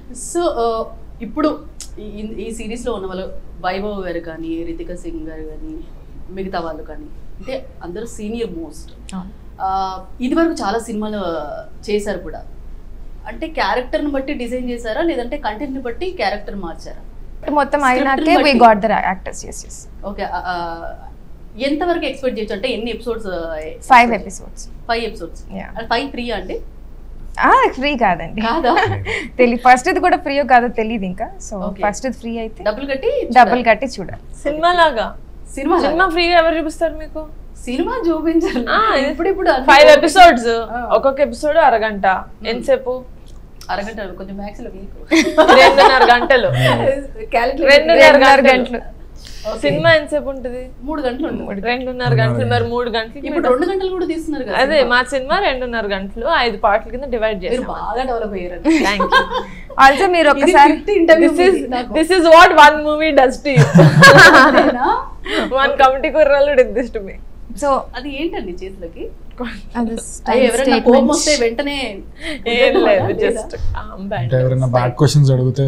So ఇప్పుడు ఈ సిరీస్లో ఉన్న వాళ్ళు వైభవ్ గారు కానీ రితికా సింగ్ గారు కానీ మిగతా వాళ్ళు కానీ అంటే అందరూ సీనియర్ మోస్ట్. ఇదివరకు చాలా సినిమాలు చేశారు కూడా. అంటే క్యారెక్టర్ని బట్టి డిజైన్ చేశారా లేదంటే కంటెంట్ని బట్టి క్యారెక్టర్ మార్చారా? మొత్తం అయినాకే we got the actors. Yes. Okay. ఎంతవరకు ఎక్స్పెక్ట్ చేయొచ్చు? అంటే ఎన్ని ఎపిసోడ్స్? 5 episodes. 5 episodes. 5 ఫ్రీ అండి? ఫ్రీ కాదండి. కాదా? తెలియదు. ఫస్ట్ ఇది కూడా ఫ్రీ కాదో తెలియదు ఇంకా. సో ఫస్ట్ ఇది ఫ్రీ అయితే డబ్బులు కట్టి చూడాలి. సినిమా లాగా. సినిమా ఫ్రీగా ఎవరు చూపిస్తారు మీకు? సినిమా చూపించాలి. ఇప్పుడు 5 episodes, ఒక్కొక్క ఎపిసోడ్ అరగంట. ఎంతసేపు? అరగంట కొంచెం మ్యాక్స్ లో 2.5 గంటలు. 2.5 గంటలు. సినిమా ఎంతసేపు ఉంటుంది? 3 గంటలు. 2.5 గంటలు. మరి 3 గంటలు ఇప్పుడు 2 గంటలు కూడా తీస్తున్నారు కదా. అదే మా సినిమా 2.5 గంటలు 5 పార్ట్ల కింద డివైడ్ చేశారు. బాగా డెవలప్ అయ్యారు. థాంక్యూ. ఆల్సో మీరు ఒకసారి this is what one movie does to you. one comedy కుర్రాళ్ళు did this to me. So అది ఏంటండి చేతులకి? ఎవరైనా కోపం వస్తే వెంటనే ఏం లేదు, జస్ట్ ఎవరైనా బ్యాడ్ క్వశ్చన్స్ అడిగితే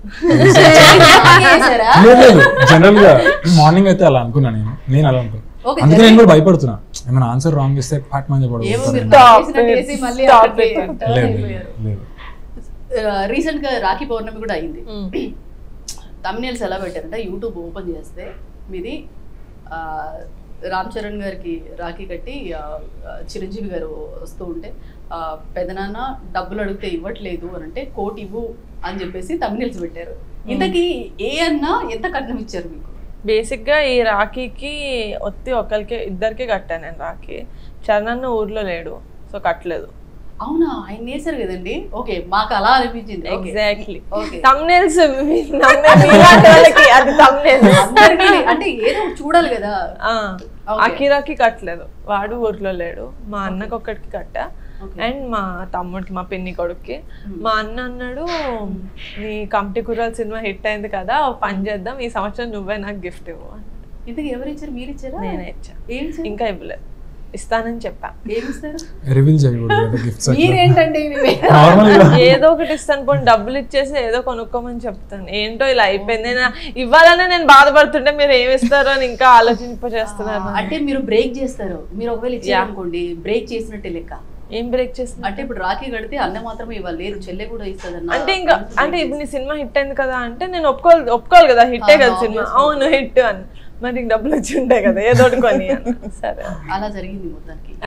జనరల్ గా మార్నింగ్ అయితే అలా అనుకున్నాను నేను అలా అనుకున్నాను. అందుకే నేను కూడా భయపడుతున్నా ఏమైనా ఆన్సర్ రాంగ్ ఇస్తే పాట్ మంది రీసెంట్ గా రాఖీ పౌర్ణమి కూడా అయింది. తమిళనాడు ఎలా పెట్టారంటే యూట్యూబ్ ఓపెన్ చేస్తే మీది రామ్ చరణ్ గారికి రాఖీ కట్టి చిరంజీవి గారు వస్తూ ఉంటే పెదనాన్న డబ్బులు అడిగితే ఇవ్వట్లేదు అని అంటే కోటి ఇవ్వు అని చెప్పేసి తమిళనాడు పెట్టారు. ఇంతకీ ఏ అన్నా ఎంత కట్నం ఇచ్చారు మీకు? బేసిక్గా ఈ రాఖీకి ఒకరికి ఇద్దరికి కట్టాను నేను రాఖీ. చరణ్ అన్న ఊర్లో లేడు, సో కట్టలేదు. అవునా? ఆయన వేసారు కదండి. ఓకే, మాకు అలా అనిపించింది. ఎగ్జాక్ట్లీ. తమ్నెయిల్స్ అంటే ఏదో చూడాలి కదా. అకిరాకి కట్టలేదు, వాడు ఊర్లో లేడు. మా అన్నకి ఒక్కడికి కట్టా, అండ్ మా తమ్ముడికి, మా పిన్ని కొడుక్కి. మా అన్న అన్నాడు, నీ కమిటీ కుర్రాల సినిమా హిట్ అయింది కదా, పని చేద్దాం, ఈ సంవత్సరం నువ్వే నాకు గిఫ్ట్ ఇవ్వు. ఇంతకు ఎవరు ఇచ్చారు? మీరు ఇచ్చారా? నేనే ఇచ్చా. ఇంకా ఇవ్వలేదు, ఇస్తానని చెప్పా. ఏదో ఒకటి ఇస్తాను, పోనీ డబ్బులు ఇచ్చేసి ఏదో కొనుక్కోమని చెప్తాను. ఏంటో ఇలా అయిపోయింది. నేను ఇవ్వాలనే నేను బాధపడుతుంటే మీరు ఏమి ఇస్తారో అని ఇంకా ఆలోచించేస్తున్నారు. అంటే మీరు బ్రేక్ చేస్తారు. మీరు ఒకవేళ ఇచ్చారనుకోండి బ్రేక్ చేసినట్టే లెక్క. ఏం బ్రేక్ చేస్తున్నా అంటే ఇప్పుడు రాఖీ కడితే అన్న మాత్రమే ఇవ్వాలి, లేదు చెల్లె కూడా ఇస్తుంది అంటే ఇంకా. అంటే ఇప్పుడు నీ సినిమా హిట్ అయింది కదా అంటే నేను ఒప్పుకోవాలి కదా, హిట్టే కదా సినిమా. అవును హిట్ అని, మరి డబ్బులు వచ్చి ఉంటాయి కదా ఏదో కొని. సరే, అలా జరిగింది మొత్తానికి.